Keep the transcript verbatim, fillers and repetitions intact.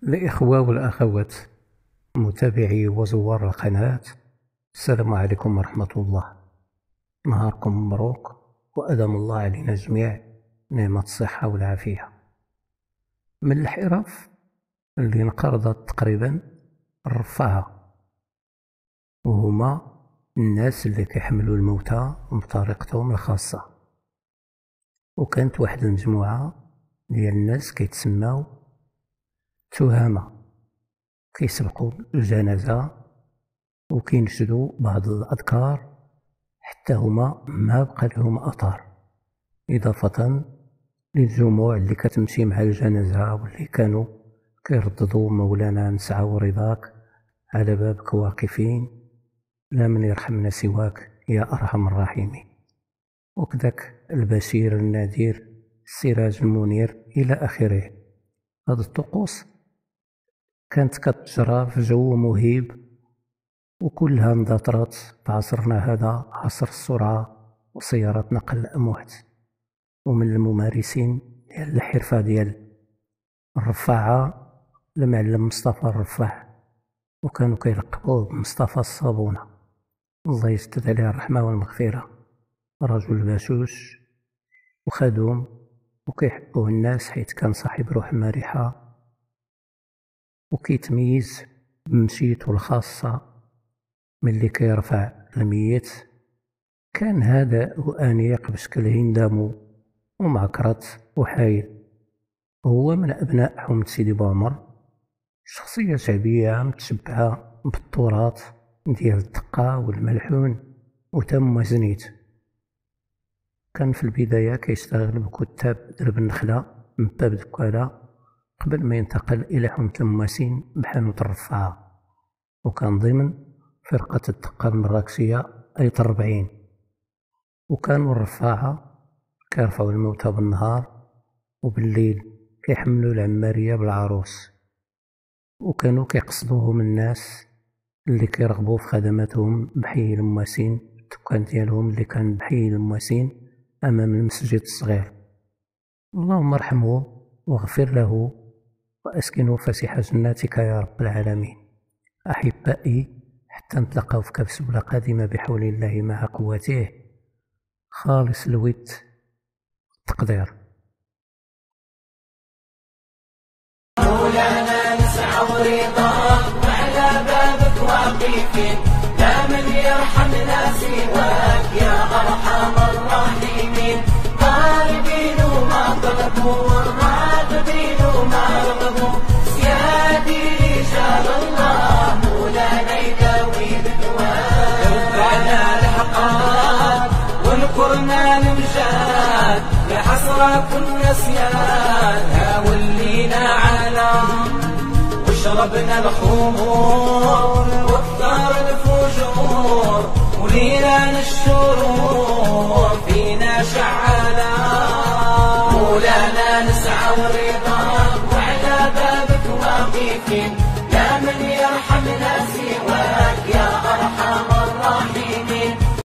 الإخوة والأخوات متابعي وزوار القناة، السلام عليكم ورحمة الله. نهاركم مبروك وأدام الله علينا جميع نعمة الصحة والعافية. من الحرف اللي انقرضت تقريبا الرفاعة، وهما الناس اللي كيحملوا الموتى بطريقتهم الخاصة. وكانت واحد المجموعة ديال الناس كيتسماو تهامة، كيسبقوا الجنازة وكينشدوا بعض الأذكار حتى هما ما بقى لهم أثر، إضافة للجموع اللي كتمشي مع الجنازة واللي كانوا كيرددوا مولانا نسعى رضاك على بابك واقفين، لا من يرحمنا سواك يا أرحم الراحمين، وكذاك البشير النذير السراج المنير إلى آخره. هذه الطقوس كانت كتجرى في جو مهيب، وكلها اندثرت في عصرنا هذا، عصر السرعة وسيارات نقل الأموات. ومن الممارسين ديال الحرفة ديال الرفاعة المعلم مصطفى الرفاع، وكانوا كيلقبوه بمصطفى الصابونة، الله يسدد عليه الرحمة والمغفرة. رجل بشوش وخدوم وكيحبوه الناس، حيث كان صاحب روح مرحة وكيتميز بمشيته الخاصة. ملي كيرفع الميت كان هادئ وأنيق بشكل هندام ومعكرت وحايل. هو من أبناء حومة سيدي بوعمر، شخصية شعبية متشبعة بالتراث ديال الدقة والملحون وتم وزنيت. كان في البداية كيشتغل بكتاب درب النخلة من باب دكالة قبل ما ينتقل إلى حومة المواسين بحانوت الرفاعة، وكان ضمن فرقة الدقة المراكشية أيط الربعين. وكانوا الرفاعة كيرفعوا الموتى بالنهار، وبالليل كيحملوا العمارية بالعروس، وكانوا كيقصدوهم الناس اللي كيرغبوا في خدماتهم بحي المواسين، الدكان ديالهم اللي كان بحي المواسين أمام المسجد الصغير. اللهم ارحمه واغفر له وأسكنه فسيح جناتك يا رب العالمين. أحبائي، حتى نتلاقاو في كبسولة قادمة بحول الله مع قوته. خالص الود التقدير. مولانا نسعى ورضاك وعلى بابك واقفين، لا من يرحمنا سواك يا أرحم الراحمين. طالبين وما طلبوا والراغبين وما رغبوا، سيادي رجال الله مولانا يداوي بدواك. رفعنا الحقات ونكرنا المجاد، لحسرة كل نسيان هاولينا علام. وشربنا الخمور واكثر الفجور، ولينا الشرور فينا شعلا. مولانا نسعى ورضاك وعلى بابك واقفين، لا من يرحم